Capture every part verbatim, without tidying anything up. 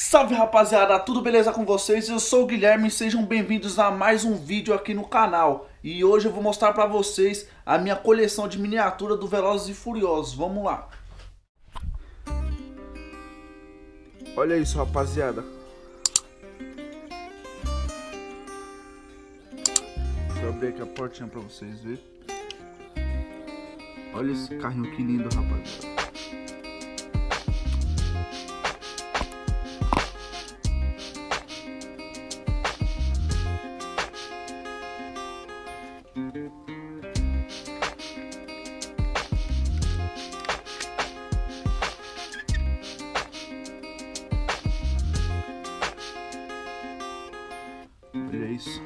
Salve rapaziada, tudo beleza com vocês? Eu sou o Guilherme e sejam bem-vindos a mais um vídeo aqui no canal. E hoje eu vou mostrar pra vocês a minha coleção de miniatura do Velozes e Furiosos. Vamos lá. Olha isso, rapaziada. Deixa eu abrir aqui a portinha pra vocês verem. Olha esse carrinho que lindo, rapaziada. Olha isso.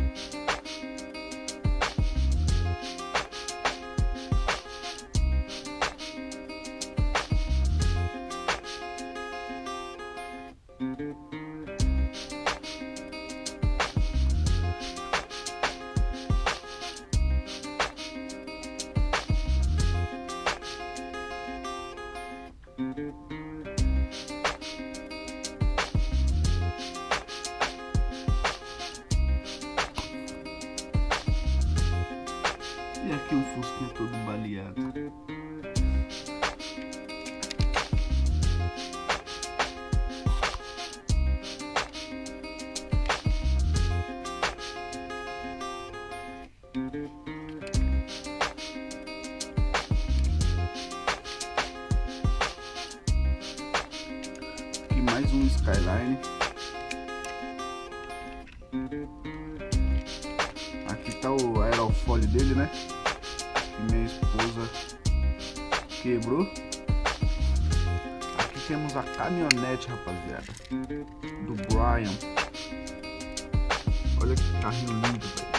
E aqui o Fusquinha todo baleado. Aqui mais um Skyline. Aqui tá o aerofólio dele, né? Que minha esposa quebrou. Aqui temos a caminhonete, rapaziada, do Brian. Olha que carrinho lindo, velho.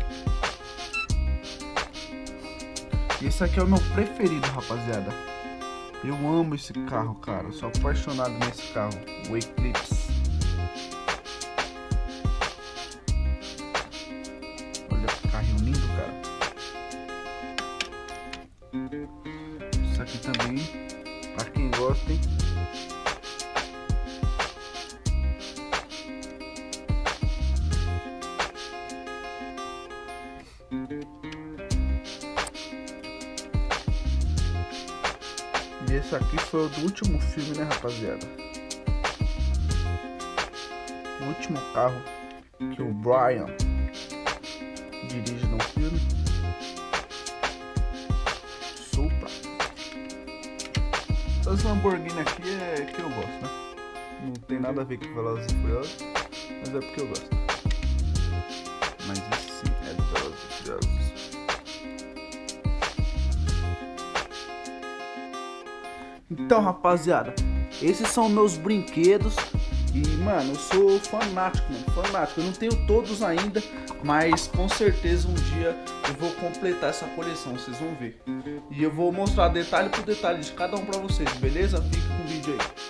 E esse aqui é o meu preferido, rapaziada. Eu amo esse carro, cara. Eu sou apaixonado nesse carro, o Eclipse. Olha que carrinho lindo, cara. Isso aqui também, pra quem gosta, hein? E esse aqui foi o do último filme, né, rapaziada? O último carro que o Brian dirige no filme. Supra. Essas Lamborghini aqui é que eu gosto, né? Não tem nada a ver com Velozes e Furiosos, mas é porque eu gosto. Mas esse sim é do Velozes e Furiosos. Então, rapaziada, esses são meus brinquedos. E, mano, eu sou fanático, mano, fanático. Eu não tenho todos ainda, mas com certeza um dia eu vou completar essa coleção, vocês vão ver. E eu vou mostrar detalhe por detalhe de cada um pra vocês, beleza? Fica com o vídeo aí.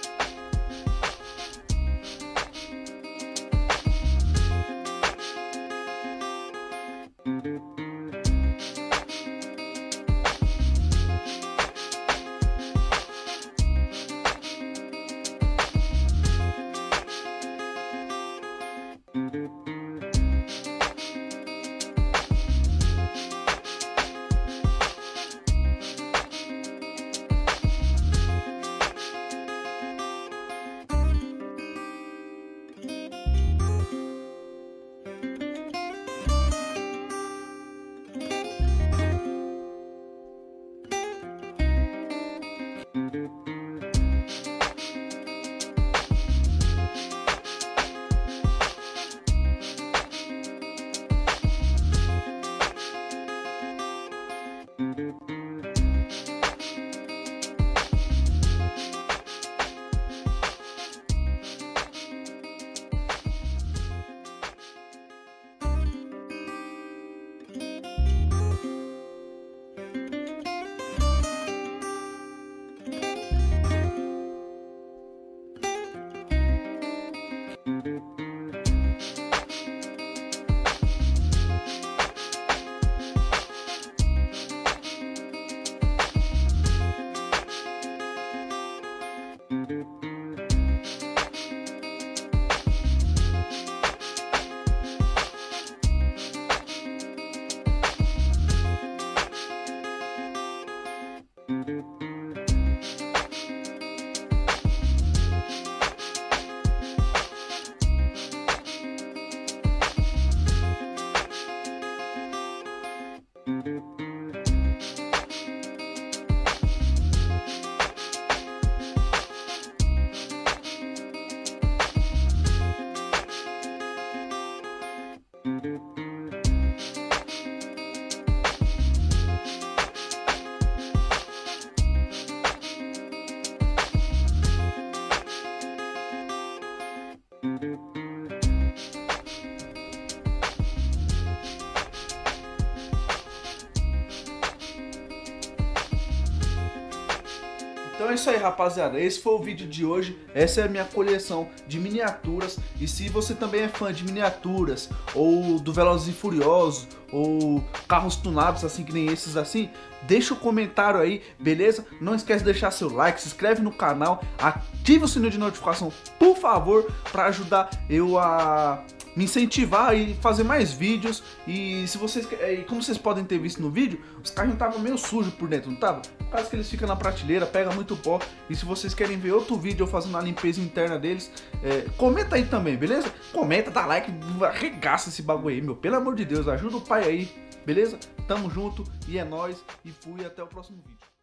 Então é isso aí, rapaziada, esse foi o vídeo de hoje, essa é a minha coleção de miniaturas. E se você também é fã de miniaturas, ou do Velozes e Furiosos, ou carros tunados assim que nem esses assim, deixa o comentário aí, beleza? Não esquece de deixar seu like, se inscreve no canal, ative o sininho de notificação, por favor, para ajudar eu a me incentivar e fazer mais vídeos. E se vocês, e como vocês podem ter visto no vídeo, os carrinhos estavam meio sujos por dentro, não tava? Por causa que eles ficam na prateleira, pega muito pó. E se vocês querem ver outro vídeo eu fazendo a limpeza interna deles, é, comenta aí também, beleza? Comenta, dá like, arregaça esse bagulho aí, meu, pelo amor de Deus, ajuda o pai aí, beleza? Tamo junto e é nóis, e fui, até o próximo vídeo.